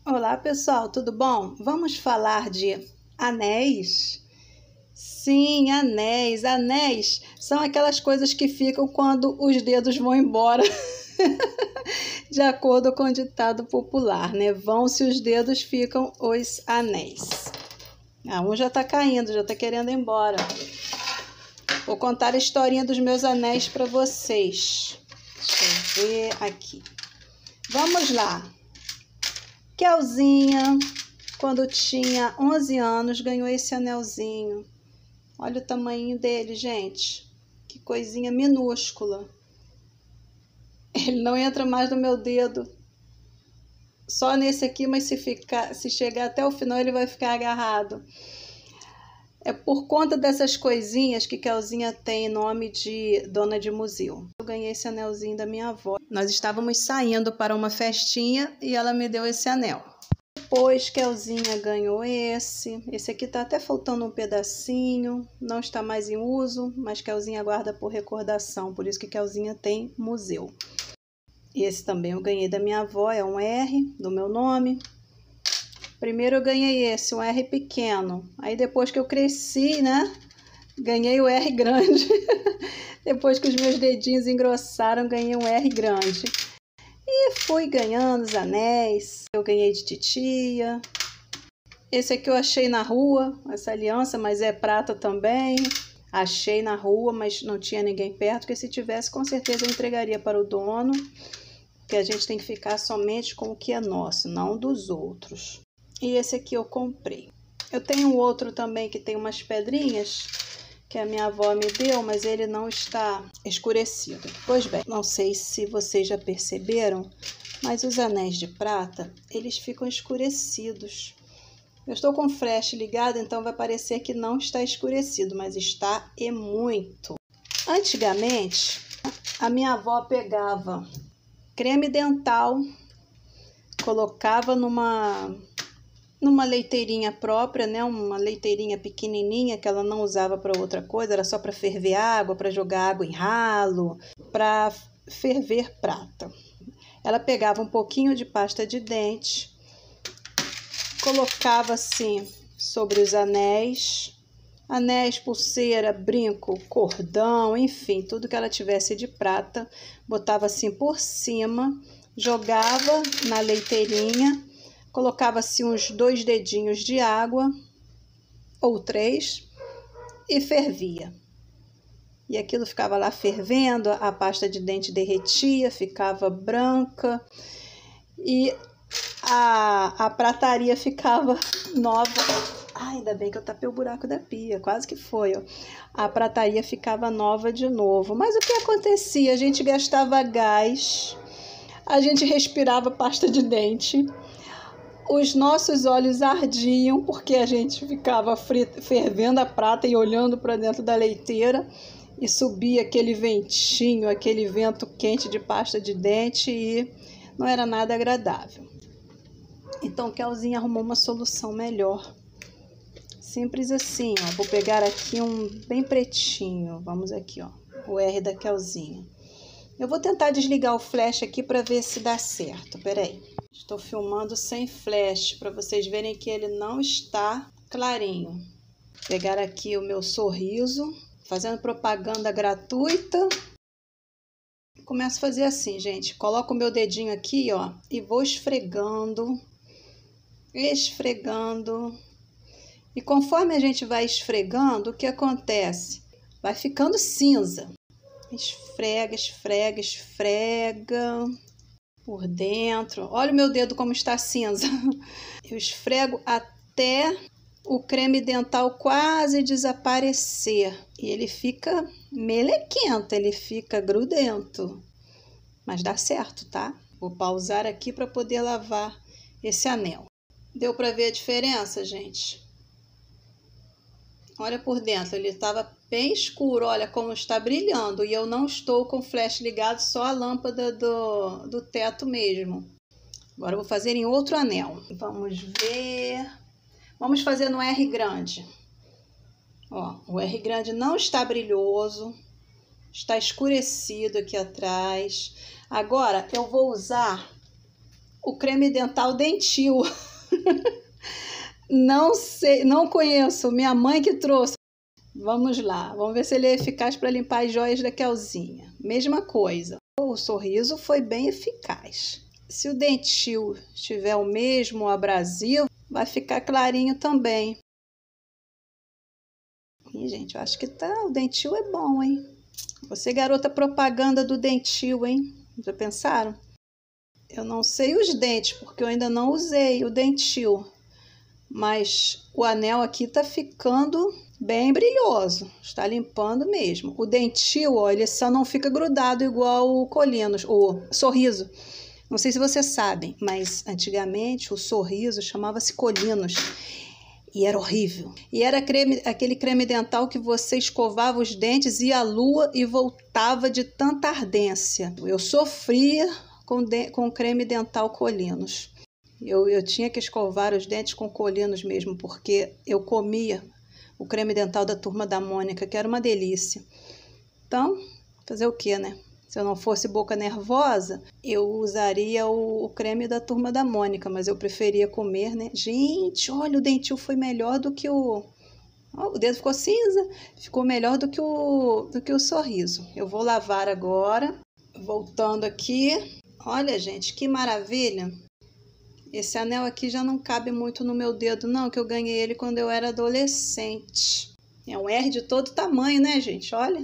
Olá pessoal, tudo bom? Vamos falar de anéis? Sim, anéis. Anéis são aquelas coisas que ficam quando os dedos vão embora, de acordo com o ditado popular, né? Vão-se os dedos, ficam os anéis. Um já tá caindo, já tá querendo ir embora. Vou contar a historinha dos meus anéis para vocês. Deixa eu ver aqui. Vamos lá. Kelzinha, quando tinha 11 anos, ganhou esse anelzinho. Olha o tamanho dele, gente. Que coisinha minúscula. Ele não entra mais no meu dedo. Só nesse aqui, mas se chegar até o final, ele vai ficar agarrado. É por conta dessas coisinhas que Kelzinha tem nome de dona de museu. Eu ganhei esse anelzinho da minha avó. Nós estávamos saindo para uma festinha e ela me deu esse anel. Depois Kelzinha ganhou esse. Esse aqui tá até faltando um pedacinho. Não está mais em uso, mas Kelzinha guarda por recordação. Por isso que Kelzinha tem museu. Esse também eu ganhei da minha avó, é um R do meu nome. Primeiro eu ganhei esse, um R pequeno. Aí depois que eu cresci, né, ganhei o R grande. Depois que os meus dedinhos engrossaram, ganhei um R grande. E fui ganhando os anéis. Eu ganhei de titia. Esse aqui eu achei na rua, essa aliança, mas é prata também. Achei na rua, mas não tinha ninguém perto, porque se tivesse, com certeza eu entregaria para o dono. Porque a gente tem que ficar somente com o que é nosso, não dos outros. E esse aqui eu comprei. Eu tenho um outro também que tem umas pedrinhas que a minha avó me deu, mas ele não está escurecido. Pois bem, não sei se vocês já perceberam, mas os anéis de prata, eles ficam escurecidos. Eu estou com o flash ligado, então vai parecer que não está escurecido, mas está e muito. Antigamente, a minha avó pegava creme dental, colocava numa leiteirinha própria, né? Uma leiteirinha pequenininha que ela não usava para outra coisa, era só para ferver água, para jogar água em ralo, para ferver prata. Ela pegava um pouquinho de pasta de dente, colocava assim sobre os anéis, pulseira, brinco, cordão, enfim, tudo que ela tivesse de prata, botava assim por cima, jogava na leiteirinha, colocava-se uns 2 dedinhos de água, ou 3, e fervia. E aquilo ficava lá fervendo, a pasta de dente derretia, ficava branca, e a prataria ficava nova. Ai, ainda bem que eu tapei o buraco da pia, quase que foi, ó. A prataria ficava nova de novo. Mas o que acontecia? A gente gastava gás, a gente respirava pasta de dente, os nossos olhos ardiam porque a gente ficava fervendo a prata e olhando para dentro da leiteira e subia aquele ventinho, aquele vento quente de pasta de dente e não era nada agradável. Então Kelzinha arrumou uma solução melhor. Simples assim, ó. Vou pegar aqui um bem pretinho. Vamos aqui, ó. O R da Kelzinha. Eu vou tentar desligar o flash aqui para ver se dá certo. Peraí. Estou filmando sem flash para vocês verem que ele não está clarinho. Vou pegar aqui o meu sorriso, fazendo propaganda gratuita. Começo a fazer assim, gente. Coloco o meu dedinho aqui, ó, e vou esfregando. E conforme a gente vai esfregando, o que acontece? Vai ficando cinza. Esfrega, esfrega, esfrega por dentro. Olha o meu dedo como está cinza. Eu esfrego até o creme dental quase desaparecer. E ele fica melequento, ele fica grudento. Mas dá certo, tá? Vou pausar aqui para poder lavar esse anel. Deu para ver a diferença, gente? Olha por dentro, ele estava bem escuro, olha como está brilhando. E eu não estou com o flash ligado, só a lâmpada do teto mesmo. Agora eu vou fazer em outro anel. Vamos ver. Vamos fazer no R grande. Ó, o R grande não está brilhoso, está escurecido aqui atrás. Agora eu vou usar o creme dental Dentil. Não sei, não conheço, minha mãe que trouxe. Vamos lá, vamos ver se ele é eficaz para limpar as joias da Kelzinha. Mesma coisa, o Sorriso foi bem eficaz. Se o Dentil tiver o mesmo abrasivo, vai ficar clarinho também. Ih, gente, eu acho que o Dentil é bom, hein? Você, garota propaganda do Dentil, hein? Já pensaram? Eu não sei os dentes, porque eu ainda não usei o Dentil. Mas o anel aqui tá ficando bem brilhoso. Está limpando mesmo. O Dentil, ó, ele só não fica grudado igual o Colinos, o Sorriso. Não sei se vocês sabem, mas antigamente o Sorriso chamava-se Colinos. E era horrível. E era aquele creme dental que você escovava os dentes, ia à lua e voltava de tanta ardência. Eu sofria com creme dental Colinos. Eu tinha que escovar os dentes com Colinos mesmo, porque eu comia o creme dental da Turma da Mônica, que era uma delícia. Então, fazer o quê, né? Se eu não fosse boca nervosa, eu usaria o creme da Turma da Mônica, mas eu preferia comer, né? Gente, olha, o Dentil foi melhor do que o... Oh, o dedo ficou cinza, ficou melhor do que o Sorriso. Eu vou lavar agora. Voltando aqui. Olha, gente, que maravilha. Esse anel aqui já não cabe muito no meu dedo, não, que eu ganhei ele quando eu era adolescente. É um R de todo tamanho, né, gente? Olha.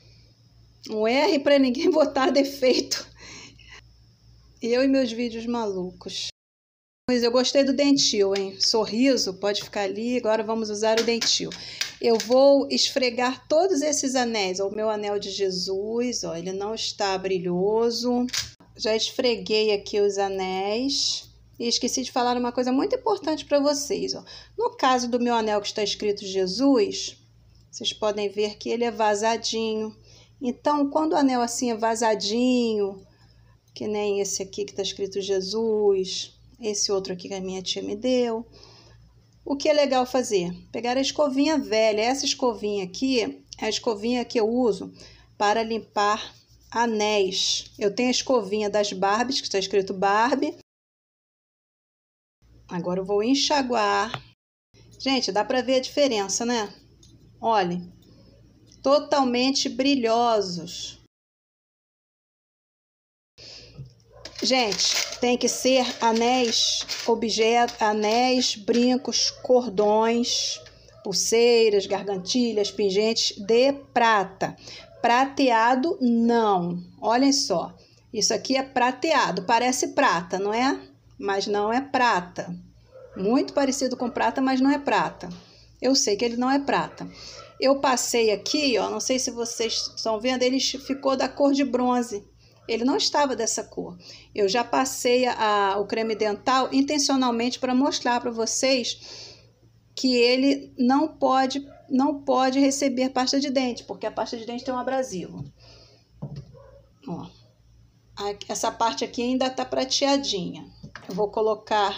Um R para ninguém botar defeito. Eu e meus vídeos malucos. Mas eu gostei do Dentil, hein? Sorriso, pode ficar ali. Agora vamos usar o Dentil. Eu vou esfregar todos esses anéis. O meu anel de Jesus, ó, ele não está brilhoso. Já esfreguei aqui os anéis. E esqueci de falar uma coisa muito importante para vocês, ó. No caso do meu anel que está escrito Jesus, vocês podem ver que ele é vazadinho. Então, quando o anel assim é vazadinho, que nem esse aqui que está escrito Jesus, esse outro aqui que a minha tia me deu, o que é legal fazer? Pegar a escovinha velha. Essa escovinha aqui é a escovinha que eu uso para limpar anéis. Eu tenho a escovinha das Barbies, que está escrito Barbie. Agora eu vou enxaguar. Gente, dá para ver a diferença, né? Olhem, totalmente brilhosos. Gente, tem que ser anéis, anéis, brincos, cordões, pulseiras, gargantilhas, pingentes de prata. Prateado, não. Olhem só, isso aqui é prateado, parece prata, não é? Mas não é prata. Muito parecido com prata, mas não é prata. Eu sei que ele não é prata. Eu passei aqui, ó, não sei se vocês estão vendo, ele ficou da cor de bronze. Ele não estava dessa cor. Eu já passei o creme dental intencionalmente para mostrar para vocês que ele não pode receber pasta de dente, porque a pasta de dente tem um abrasivo. Ó, essa parte aqui ainda está prateadinha. Eu vou colocar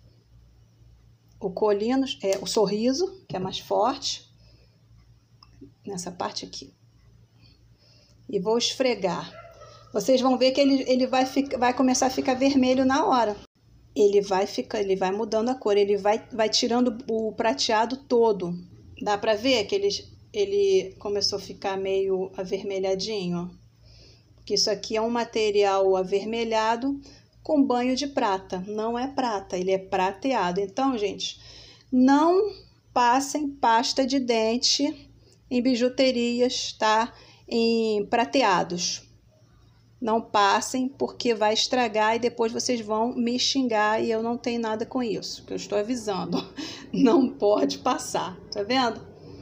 o Colinos, o Sorriso, que é mais forte, nessa parte aqui. E vou esfregar. Vocês vão ver que ele vai começar a ficar vermelho na hora. Ele vai mudando a cor, ele vai tirando o prateado todo. Dá pra ver que ele começou a ficar meio avermelhadinho? Porque isso aqui é um material avermelhado com banho de prata. Não é prata, ele é prateado. Então, gente, não passem pasta de dente em bijuterias, tá? Em prateados. Não passem, porque vai estragar e depois vocês vão me xingar e eu não tenho nada com isso, que eu estou avisando. Não pode passar, tá vendo?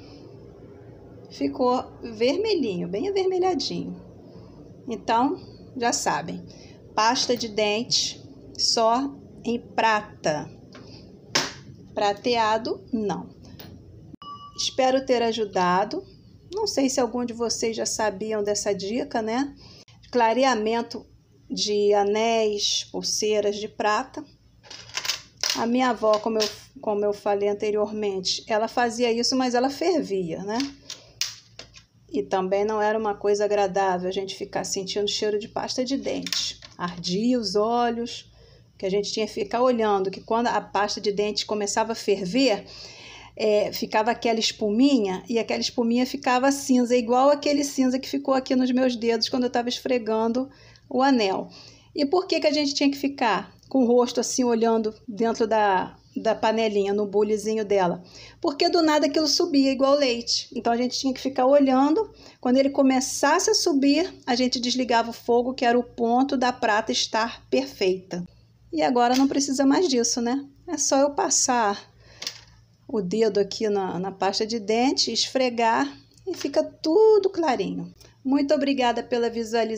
Ficou vermelhinho, bem avermelhadinho. Então, já sabem, pasta de dente só em prata. Prateado, não. Espero ter ajudado. Não sei se algum de vocês já sabiam dessa dica, né? Clareamento de anéis, pulseiras de prata. A minha avó, como eu falei anteriormente, ela fazia isso, mas ela fervia, né? E também não era uma coisa agradável a gente ficar sentindo cheiro de pasta de dente. Ardia os olhos, que a gente tinha que ficar olhando, que quando a pasta de dente começava a ferver, ficava aquela espuminha, e aquela espuminha ficava cinza, igual aquele cinza que ficou aqui nos meus dedos quando eu estava esfregando o anel. E por que a gente tinha que ficar com o rosto assim, olhando dentro da panelinha, no bulizinho dela? Porque do nada aquilo subia igual leite. Então a gente tinha que ficar olhando. Quando ele começasse a subir, a gente desligava o fogo, que era o ponto da prata estar perfeita. E agora não precisa mais disso, né? É só eu passar o dedo aqui na pasta de dente, esfregar e fica tudo clarinho. Muito obrigada pela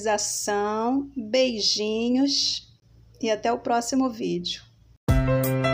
visualização, beijinhos e até o próximo vídeo.